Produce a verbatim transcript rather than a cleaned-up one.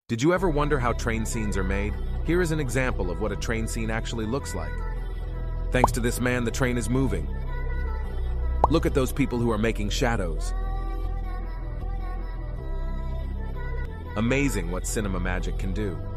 Did you ever wonder how train scenes are made? Here is an example of what a train scene actually looks like. Thanks to this man, the train is moving. Look at those people who are making shadows. Amazing what cinema magic can do.